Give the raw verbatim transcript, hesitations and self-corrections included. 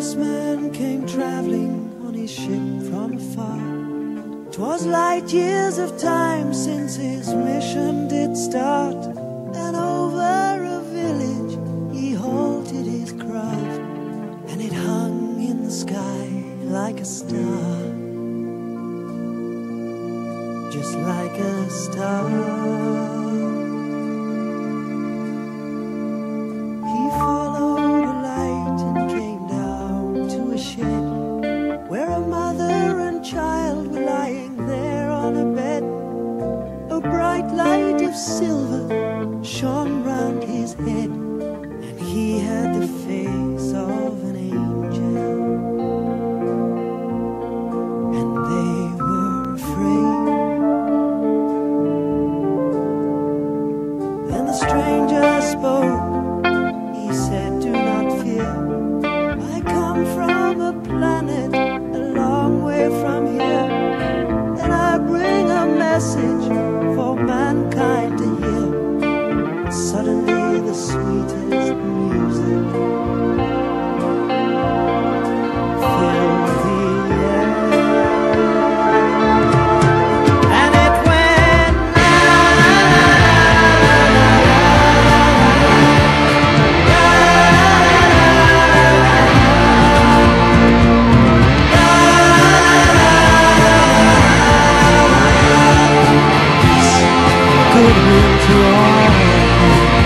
spaceman came travelling on his ship from afar. 'Twas light years of time since his mission did start, and over a village he halted his craft, and it hung in the sky like a star, just like a star. He followed a light and came down to a shed where a mother and child were lying there on a bed. A bright light of silver shone round his head, and he had the face of an angel, and they were afraid. Then the stranger spoke. He said, "Do not fear. I come from a planet a long way from here, and I bring a message for mankind to hear." Suddenly the sweetest music filled the air, and it went la la good will to all.